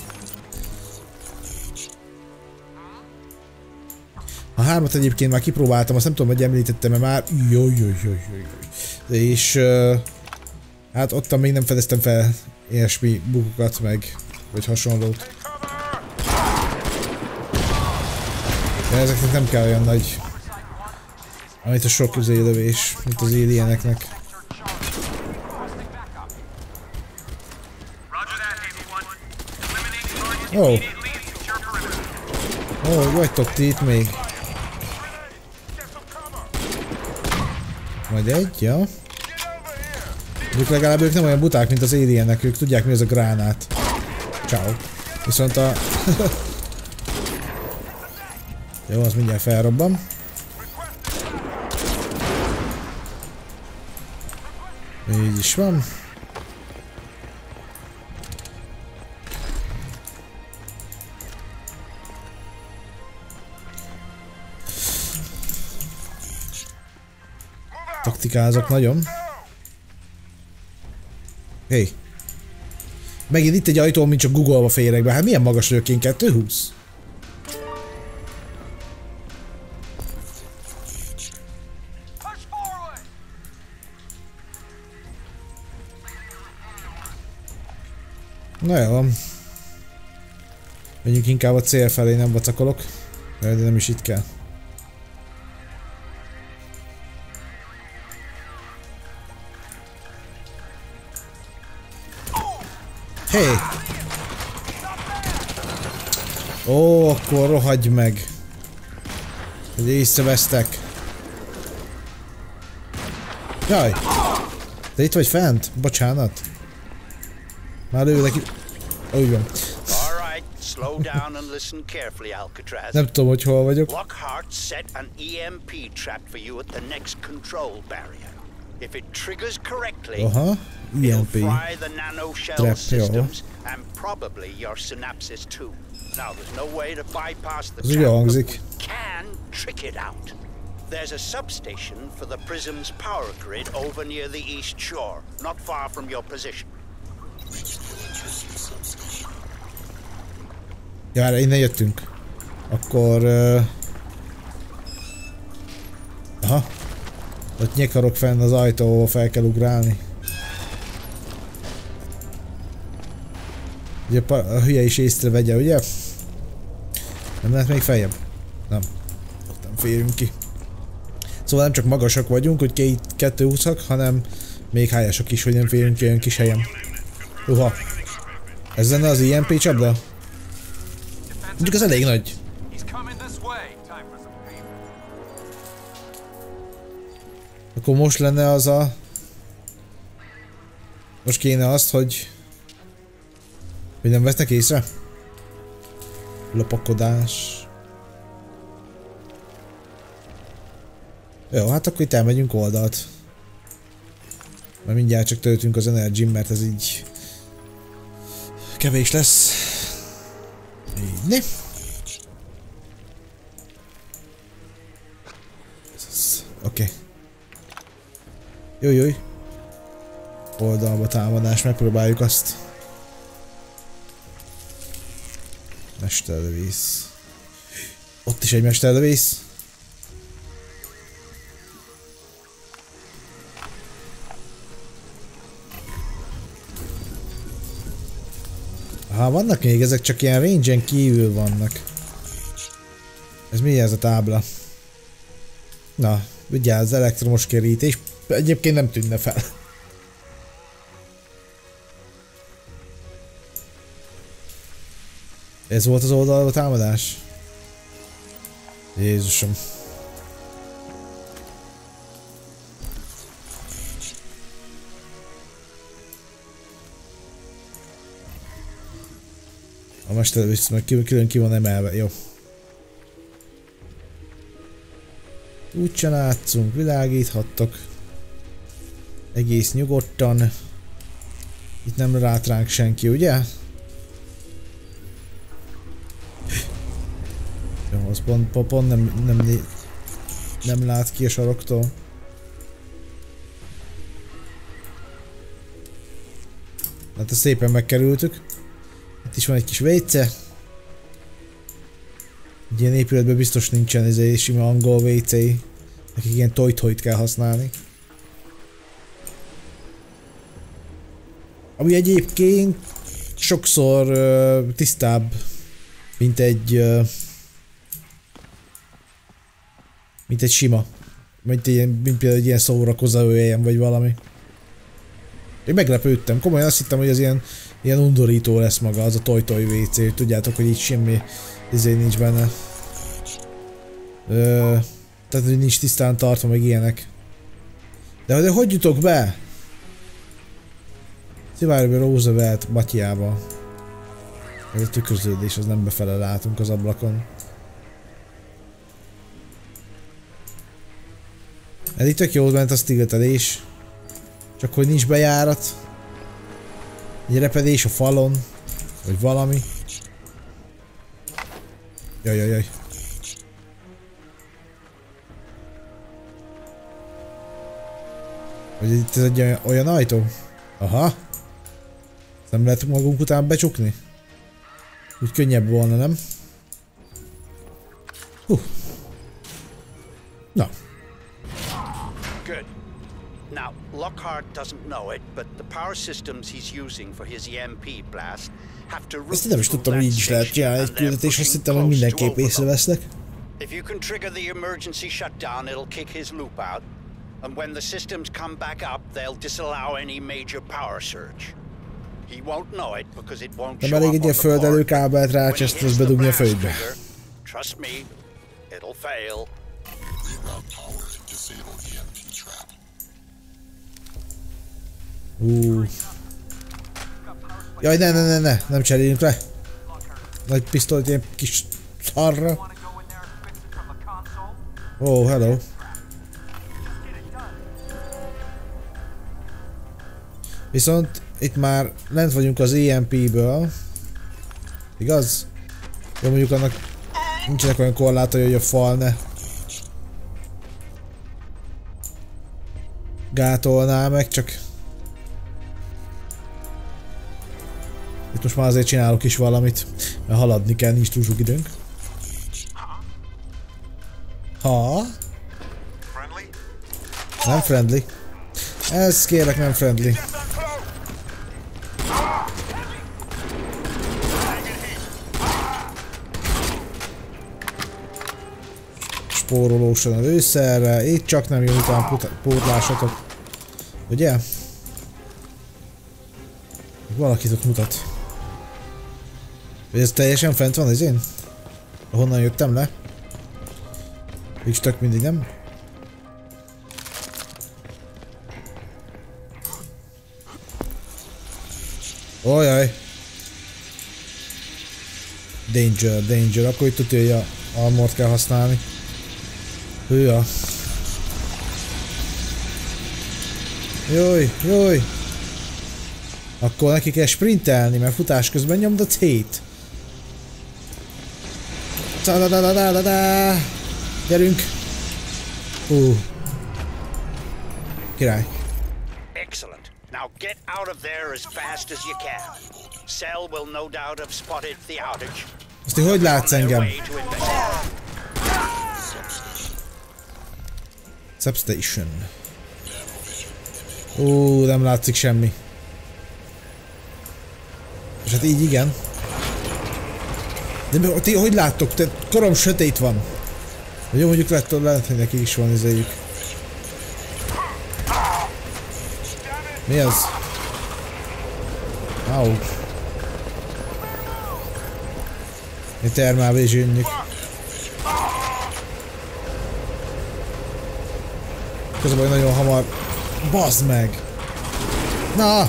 S1: A hármat egyébként már kipróbáltam, azt nem tudom, hogy említettem-e már. Jó, jó, jó, jó, jó. És... Uh, hát ottan még nem fedeztem fel ilyesmi bukokat meg, vagy hasonlót. De ezeknek nem kell olyan nagy... Amit a sok közé lövés, mint az alieneknek. Ó! Oh. Ó, oh, vagytok ti itt még? Majd egy, ja. Ők legalább ők nem olyan buták, mint az alienek, ők tudják mi az a gránát. Ciao. Viszont a... Jó, az mindjárt felrobban. Így is van. Taktikázok nagyon. Hé. Hey. Megint itt egy ajtó, mint csak googolva férek be. Hát milyen magas vagyok én? kettő húsz? Na jó. Menjünk inkább a cél felé, nem vacakolok. De nem is itt kell. Hé! Hey. Ó, akkor rohagyj meg! Hogy észrevesztek. Jaj! Te itt vagy fent? Bocsánat. Már lőlek itt. Úgy van. Nem tudom, hogy hol vagyok.
S5: Lockhart set an E M P trap for you at the next control barrier. If it triggers correctly,
S1: Aha, E M P
S5: it'll fry the nanoshell systems and probably your synapses too. Now there's no way to bypass the trap, but we can trick it out. There's a substation for the Prism's power grid over near the east shore, not far from your position.
S1: Ja, innen jöttünk. Akkor... Uh... Aha. Ott nyekarok fenn az ajtó, ahol fel kell ugrálni. Ugye a hülye is észrevegye, ugye? Nem lehet még feljebb? Nem. Ott nem férünk ki. Szóval nem csak magasak vagyunk, hogy két, kettő húszak, hanem még hályasok is, hogy nem férünk ki olyan kis helyen. Uha. Ez lenne az E M P csapda? Mondjuk ez elég nagy. Akkor most lenne az a... Most kéne azt, hogy... Hogy nem vesznek észre? Lopakodás... Jó, hát akkor itt elmegyünk oldalt. Mert mindjárt csak töltünk az energy, mert ez így... Kevés lesz. Így, né? Oké. Okay. Jój, jój. Oldalba támadás, megpróbáljuk azt. Mesterlövész. Ott is egy mesterlövész. Aha, vannak még, ezek csak ilyen range-en kívül vannak. Ez mi ez a tábla? Na, vigyázz, elektromos kerítés. Egyébként nem tűnne fel. Ez volt az oldalba támadás? Jézusom. A mester viszont külön ki van emelve, jó. Úgy sem látszunk, világíthattok. Egész nyugodtan. Itt nem rát ránk senki, ugye? Jó, az pont, pont, pont nem, nem, nem lát ki a saroktól. Hát ezt szépen megkerültük. Itt is van egy kis vécé. Egy ilyen épületben biztos nincsen ez egy sima angol vécé. Nekik ilyen tojt-hojt kell használni. Ami egyébként sokszor uh, tisztább, mint egy uh, mint egy sima. Mint, ilyen, mint például egy ilyen szórakozó helyen vagy valami. Én meglepődtem, komolyan azt hittem, hogy az ilyen, ilyen undorító lesz maga, az a toj-toj vécé. Tudjátok, hogy így semmi izé nincs benne. Ö, tehát, hogy nincs tisztán tartva, meg ilyenek. De, de hogy jutok be? Szivárjunk Roosevelt Matyába. Ez a tükröződés, az nem befele látunk az ablakon. Ez itt tök jól ment a stiltelés. Csak hogy nincs bejárat. Egy repedés a falon. Vagy valami. Jajajaj. Vagy itt ez egy olyan, olyan ajtó? Aha. Nem lehet magunk után becsukni? Úgy könnyebb volna, nem? Hú. Na.
S5: Good. Now, Lockhart doesn't know it, but the power systems he's using for his E M P blast have to
S1: ezt nem is tudtam, hogy így is lehet csinálni egy küldetés, azt hittem, hogy mindenképp észrevesznek.
S5: If you can trigger the emergency shutdown, it'll kick his loop out. And when the systems come back up, they'll disallow any major power surge.
S1: Nem elég egy ilyen földelő kábelt rácsesztesz bedugni a földbe. Uh. Jaj, ne, ne, ne, ne, nem cseréljünk le. Nagy pisztolyt, ilyen kis szarra. Oh, hello. Viszont itt már lent vagyunk az E M P-ből. Igaz? Jó, mondjuk annak nincsenek olyan korlátai, hogy a fal ne gátolná meg, csak itt most már azért csinálok is valamit, mert haladni kell, nincs túl sok időnk. Ha? Nem friendly. Ez kérlek nem friendly. Spórolósan az őszerre, itt csak nem jó után pótlásatok. Ugye? Valakit ott mutat. Ez teljesen fent van, ez én? Ahonnan jöttem le? Mégis tök mindig, nem? Ojjaj! Danger, danger. Akkor itt tudja, hogy a armort kell használni. Hűha! Jaj, jaj! Akkor neki kell sprintelni, mert futás közben nyomd a C-t. Ca-da-da-da-da-da! Gyerünk! Hú! Király!
S5: Excellent. Now get out of there as fast as you can. Cell will no doubt have spotted the outage.
S1: Azt így hogy látsz engem? Substation. Ó, nem látszik semmi. És hát így igen. De ti hogy láttok? Te korom sötét van. Jó, mondjuk lehet, lehet, hogy neki is van izéjük. Mi az? Au. Egy termálvézsényük. Közben nagyon hamar. Bazd meg! Na!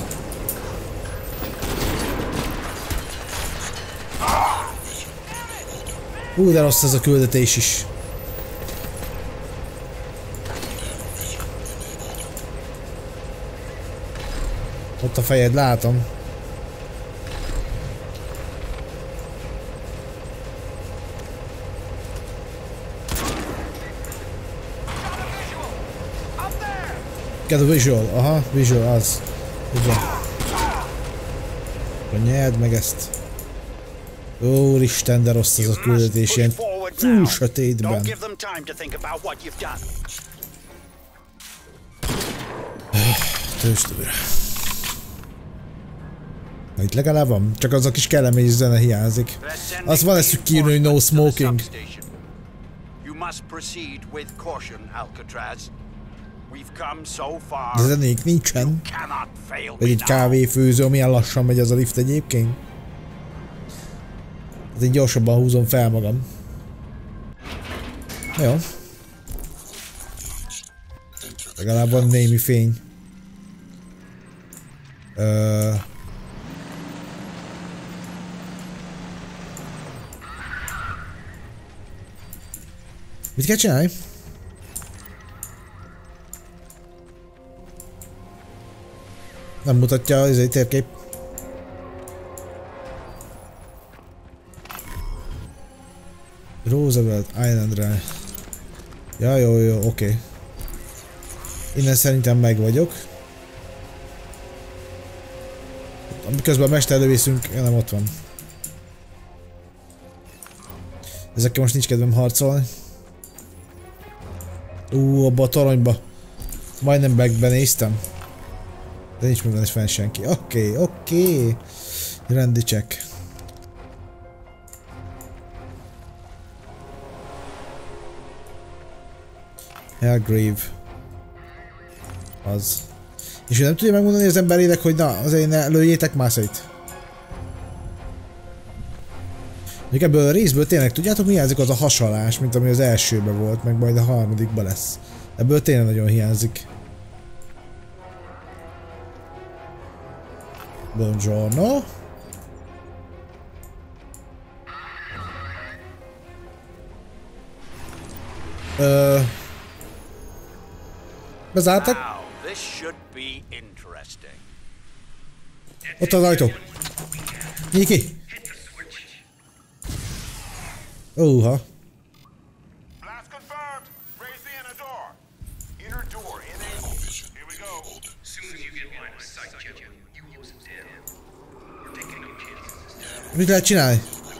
S1: Hú, de rossz ez a küldetés is. Ott a fejed, látom. Get a visual, aha, visual az. Ugye. Akkor nyerd meg ezt. Úristen, de rossz ez a küldetés, ilyen túl sötétben. Tőstőre. Na itt legalább van, csak az a kis kellemes zene hiányzik. Azt van eszük kiírni, hogy no smoking. De zenék nincsen. Vagy egy kávéfőző, milyen lassan megy az a lift egyébként. Hát én gyorsabban húzom fel magam. Jó. Legalább van némi fény. Uh... Mit kell csinálni? Nem mutatja az egy térkép. Roosevelt Islandre. Ja, jó, jó, oké. Okay. Innen szerintem meg vagyok. Miközben a mesterre viszünk, ja, nem ott van. Ezekkel most nincs kedvem harcolni. Ú, abba a toronyba. Majdnem benéztem. De nincs meg fenn senki. Oké, okay, oké. Okay. Rendi check. Hellgrave. Az. És ő nem tudja megmondani az emberének, hogy na, azért ne lőjétek már szét. Még ebből a részből tényleg tudjátok, mi hiányzik az a hasalás, mint ami az elsőben volt, meg majd a harmadikban lesz. Ebből tényleg nagyon hiányzik. Buongiorno. Ö... Bezártak? Ott az ajtó. Nyitj ki! Óha. Mit lehet csinálni?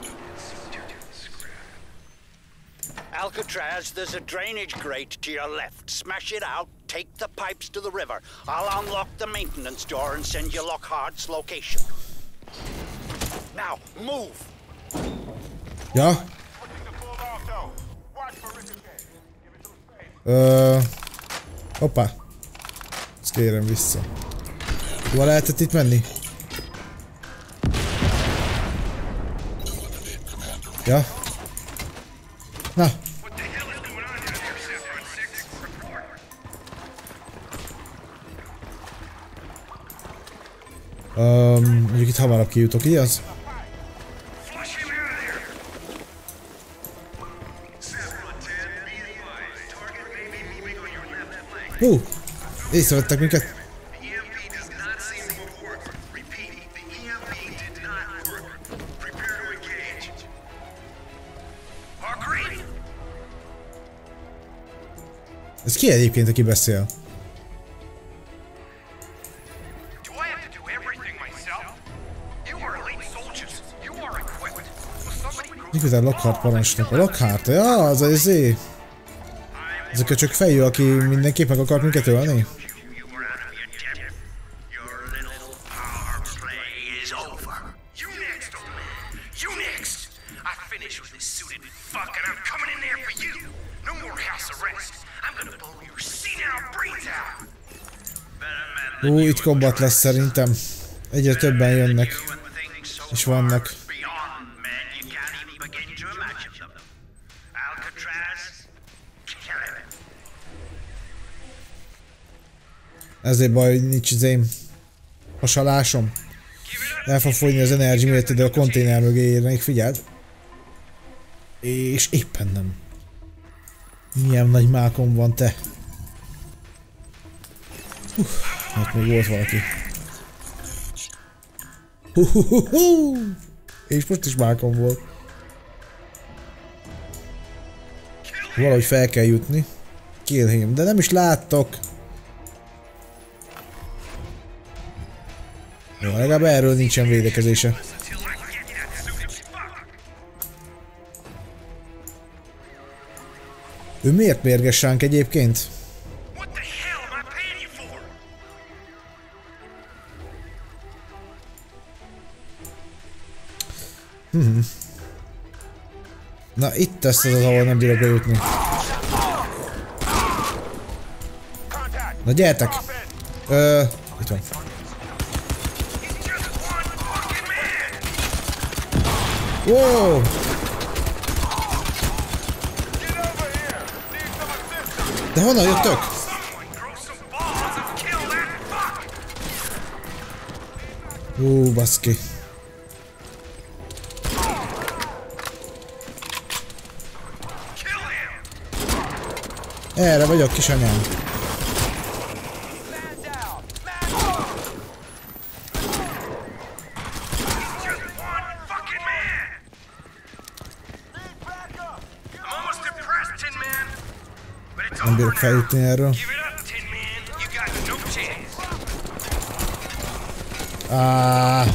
S5: Alcatraz, there's a drainage grate to your left. Smash it out, take the pipes to the river. I'll unlock the maintenance door and send you Lockhart's location. Now, move!
S1: Ja? Ö... Hoppá. Ezt kérem vissza. Hova lehetett itt menni? Ja? Na! Um, mondjuk itt hamarabb kijutok, így az? Hú! Észrevettek minket! Ez ki egyébként, aki beszél? Igazán Lockhart parancsnok. A Lockhart? Ja, az az izé. Ez a köcsök fejű, aki mindenképp meg akart minket ölni? Ú, itt kombat lesz szerintem. Egyre többen jönnek. És vannak. Ezért baj, hogy nincs izém hasalásom. El fog fogyni az energy miért ide a konténer mögé érnék, figyeld. És éppen nem. Milyen nagy mákom van te. Uff, hát még volt valaki. Huhuhuhu. És most is mákom volt. Valahogy fel kell jutni. Kill him, de nem is láttok. Jó, legalább erről nincsen védekezése. Ő miért mérges ránk egyébként? Hmm. Na itt tesz az, ahol nem bírok bejutni. Na gyertek! Ö, itt van. Wow! De honnan jöttök? Ú, baszki. Erre vagyok, kisanyám. Nem bírok feljutni erről. Ah.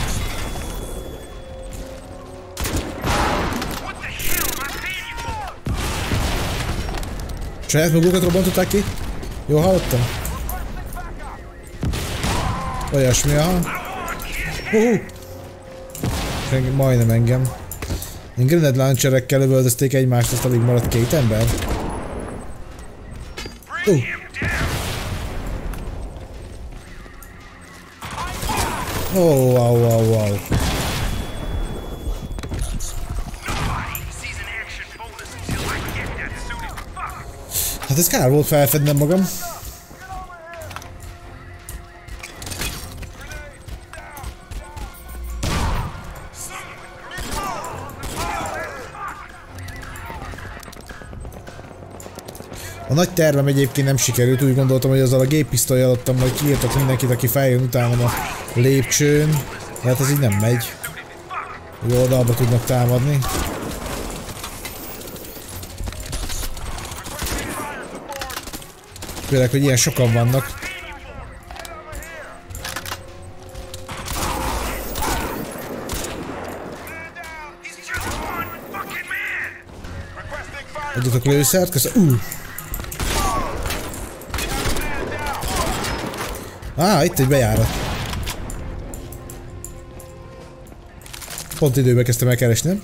S1: Saját magukat robbantották ki? Jó, hallottam. Olyasmi, aha. Hú. Majdnem engem. Én grenade launcherekkel lövöldözték egymást, azt alig maradt két ember. Uh. Oh, wow, wow, wow. Hát ez kár volt felfednem magam. A nagy tervem egyébként nem sikerült, úgy gondoltam, hogy azzal a géppisztolyjal adtam, majd kiírtak mindenkit, aki feljön utánam a lépcsőn. De hát ez így nem megy. Hogy oldalba tudnak támadni. Főleg, hogy ilyen sokan vannak. Adjatok lőszert, köszönöm. Uh. Á, itt egy bejárat. Pont időben kezdtem el keresni, nem?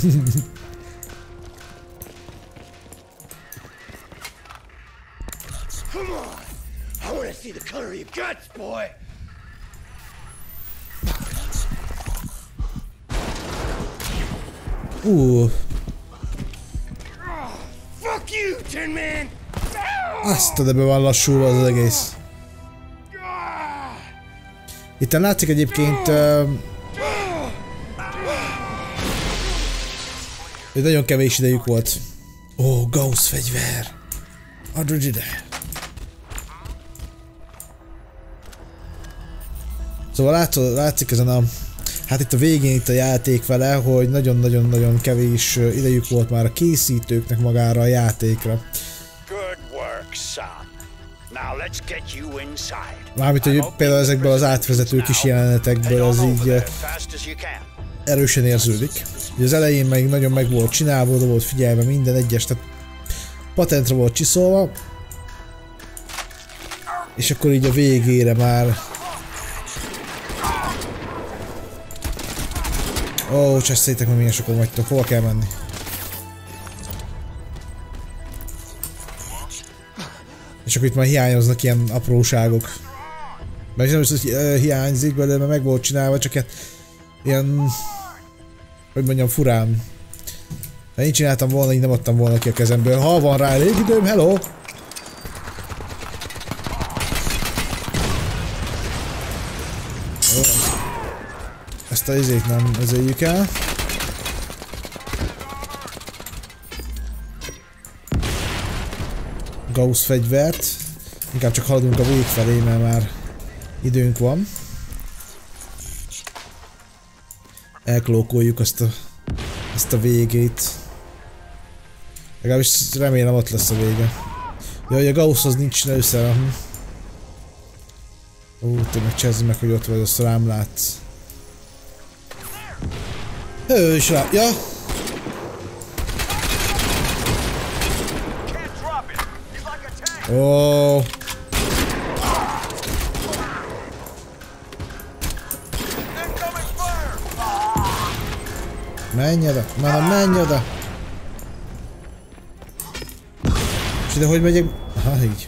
S1: Uh. Azt a debe van lassulva az egész. Itten látszik egyébként, uh, hogy nagyon kevés idejük volt. Ó, oh, Gauss fegyver! Adod ide! Szóval látszol, látszik ezen a... Hát itt a végén itt a játék vele, hogy nagyon-nagyon-nagyon kevés idejük volt már a készítőknek magára a játékra. Mármint, hogy például ezekből az átvezető kis jelenetekből az így erősen érződik. Ugye az elején meg nagyon meg volt csinálva, oda volt figyelve minden egyes, tehát patentre volt csiszolva. És akkor így a végére már... Ó, oh, cseszétek meg, milyen sokan vagytok, hova kell menni? És akkor itt már hiányoznak ilyen apróságok. Mert nem is, hogy hiányzik belőle, mert meg volt csinálva, csak hát ilyen... Hogy mondjam, furán. Ha én csináltam volna, így nem adtam volna ki a kezemből. Ha van rá elég időm, hello! Jó. Ezt a izét nem özöljük el. Gauss fegyvert. Inkább csak haladunk a vég felé, mert már időnk van. Elklókoljuk azt a, azt a végét. Legalábbis remélem ott lesz a vége. Jaj, a Gausshoz nincs először. Ó, te meg csezd meg, hogy ott vagy, azt rám látsz. Ő is rá... Ja! Ó. Menj oda, már menj oda! És ide hogy megyek? Aha, így.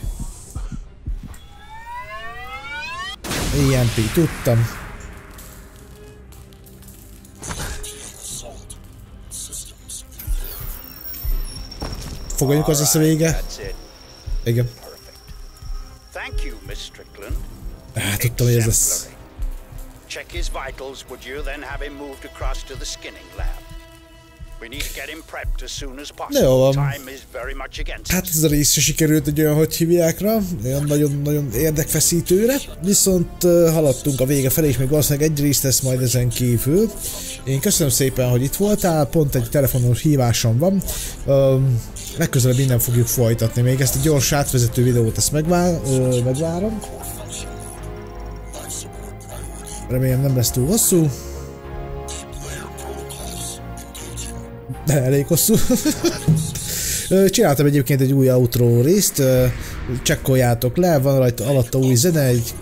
S1: i em pé, tudtam. Fogadjuk, az lesz a vége. Igen. Ah, tudtam, hogy ez lesz. Check his vitals, would you? Then have him moved across to the skinning lab. We need to get him prepped as soon as possible. Time is very much against us. Hát ez a rész se sikerült egy olyan, hogy hívjákra, olyan nagyon-nagyon érdekfeszítőre, viszont uh, haladtunk a vége felé, és még valószínűleg egy rész lesz majd ezen kívül. Én köszönöm szépen, hogy itt voltál, pont egy telefonos hívásom van. Um, legközelebb innen fogjuk folytatni, még ezt a gyors átvezető videót, ezt megvár, uh, megvárom. Remélem nem lesz túl hosszú. De elég hosszú. Csináltam egyébként egy új outro részt. Csekkoljátok le, van rajta alatta új zene, egy...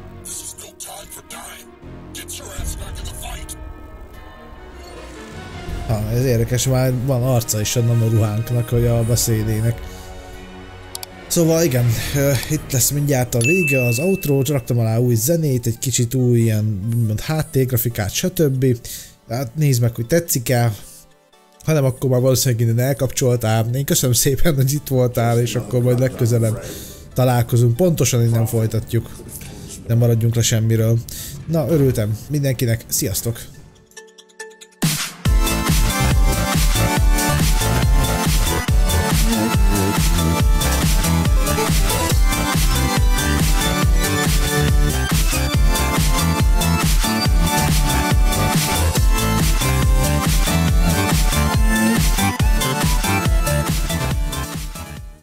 S1: Ha, ez érdekes, már van arca is a nanoruhánknak, vagy a beszédének. Szóval igen, itt lesz mindjárt a vége, az outro, raktam alá új zenét, egy kicsit új ilyen háttérgrafikát, stb. Hát nézd meg, hogy tetszik-e. Ha nem, akkor már valószínűleg innen elkapcsoltál. Én köszönöm szépen, hogy itt voltál, és akkor majd legközelebb találkozunk. Pontosan innen folytatjuk. Nem maradjunk le semmiről. Na, örültem mindenkinek, sziasztok!